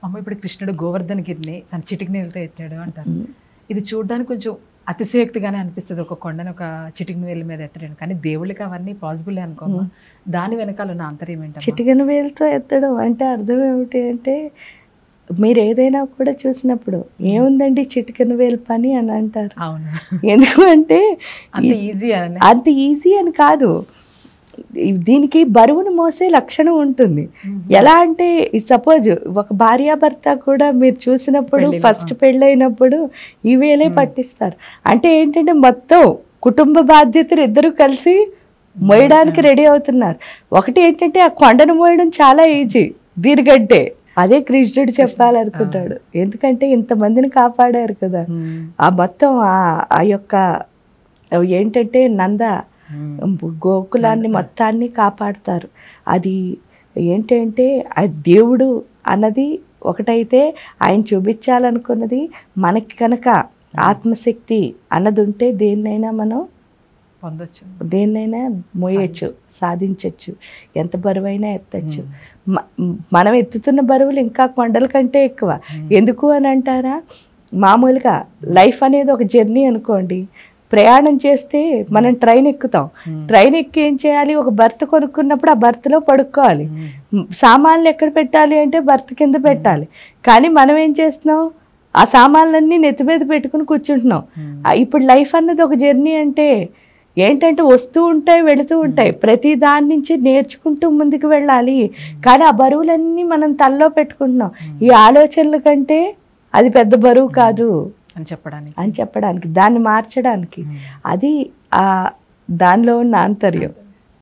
అమ్మ ఇప్పుడు కృష్ణుడు గోవర్ధన గిరిని తన చిటికి నీళ్ళతో ఎత్తాడు అంటారు. ఇది చూడడానికి కొంచెం అతిశయోక్తిగానే అనిపిస్తుంది, ఒక కొండను ఒక చిటికి వేలు మీద ఎత్తడం. కానీ దేవుళ్ళకి అవన్నీ పాసిబుల్ అనుకోమ్మా. దాని వెనకాల ఉన్న ఆంతర్యం ఏంటంటే చిటికెన వేలుతో ఎత్తడం అంటే అర్థం ఏమిటి అంటే, మీరు ఏదైనా కూడా చూసినప్పుడు ఏముందండి చిటికెన వేలు పని అని అంటారు. అవును, ఎందుకు అంటే అంత ఈజీ అని కాదు, దీనికి బరువును మోసే లక్షణం ఉంటుంది. ఎలా అంటే సపోజ్ ఒక భార్యాభర్త కూడా మీరు చూసినప్పుడు ఫస్ట్ పెళ్ళైనప్పుడు ఈ వేలే పట్టిస్తారు. అంటే ఏంటంటే మొత్తం కుటుంబ బాధ్యతలు ఇద్దరు కలిసి మోయడానికి రెడీ అవుతున్నారు. ఒకటి ఏంటంటే ఆ కొండను మోయడం చాలా ఈజీ దీనికంటే. అదే కృష్ణుడు చెప్పాలనుకుంటాడు, ఎందుకంటే ఇంతమందిని కాపాడారు కదా. ఆ మొత్తం ఆ యొక్క ఏంటంటే గోకులాన్ని మొత్తాన్ని కాపాడతారు. అది ఏంటంటే ఆ దేవుడు అన్నది ఒకటైతే ఆయన చూపించాలనుకున్నది మనకి కనుక ఆత్మశక్తి అన్నది ఉంటే దేన్నైనా మనం పొందొచ్చు, దేన్నైనా మోయచ్చు, సాధించవచ్చు, ఎంత బరువైనా ఎత్తచ్చు. మనం ఎత్తుతున్న బరువులు ఇంకా కొండల కంటే ఎక్కువ. ఎందుకు అని అంటారా, మామూలుగా లైఫ్ అనేది ఒక జర్నీ అనుకోండి. ప్రయాణం చేస్తే మనం ట్రైన్ ఎక్కుతాం, ట్రైన్ ఎక్కి ఏం చేయాలి, ఒక బర్త్ కొనుక్కున్నప్పుడు ఆ బర్త్లో పడుకోవాలి. సామాన్లు ఎక్కడ పెట్టాలి అంటే బర్త్ కింద పెట్టాలి. కానీ మనం ఏం చేస్తున్నాం, ఆ సామాన్లన్నీ నెత్తి మీద పెట్టుకుని కూర్చుంటున్నాం. ఇప్పుడు లైఫ్ అన్నది ఒక జర్నీ అంటే ఏంటంటే వస్తూ ఉంటాయి, వెళుతూ ఉంటాయి. ప్రతి దాని నుంచి నేర్చుకుంటూ ముందుకు వెళ్ళాలి. కానీ ఆ బరువులన్నీ మనం తల్లో పెట్టుకుంటున్నాం. ఈ ఆలోచనల కంటే అది పెద్ద బరువు కాదు అని చెప్పడానికి దాన్ని మార్చడానికి. అది దానిలో ఉన్న ఆంతర్యం.